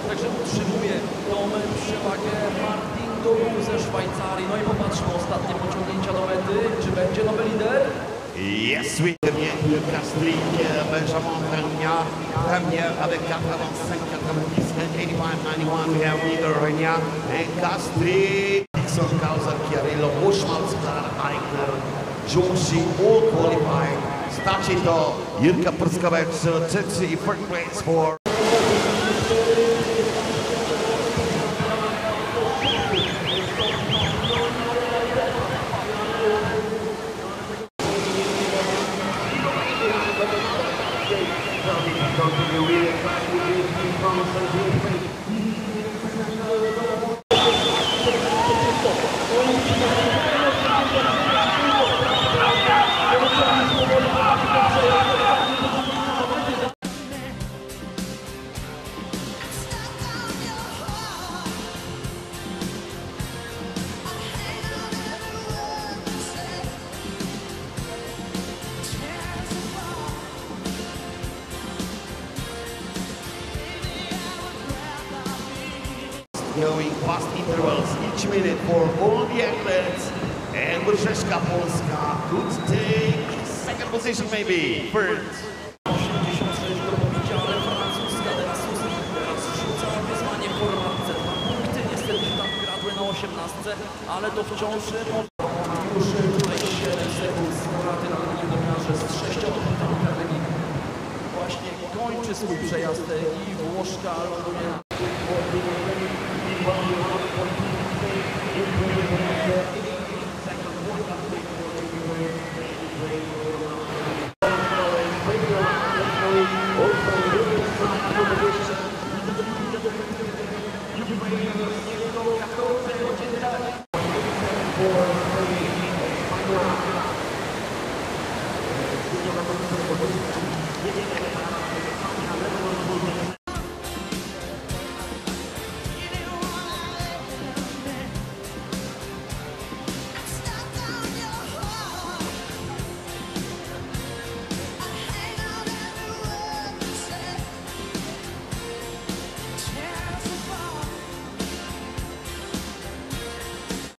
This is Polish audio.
także utrzymuje tą przewagę Martin ze Szwajcarii. No i popatrzmy, ostatnie pociągnięcia do mety, czy będzie nowy lider? Yes, oui, bien, Castries, Benjamin premier avec 85, 97, 85, 91, we have leader Renia and Castries. Dixon Kauza, Chiarello, Bushmalskar, Eichner, Joshi, all qualified. Starczy to Jirka Prskavec, trzeci first place for going fast intervals each minute for all the athletes, and Krakow-Malopolska could take second position maybe, first. 86 drobowicie, ale francuska teraz rzuca wyzwanie w formatce. 2 punkty niestety tam gradły na 18, ale to wciąż już tutaj 7 sekund z straty na drugim wymiarze z 6 punktami karnymi. Właśnie kończy swój przejazd i Włoszka ląduje na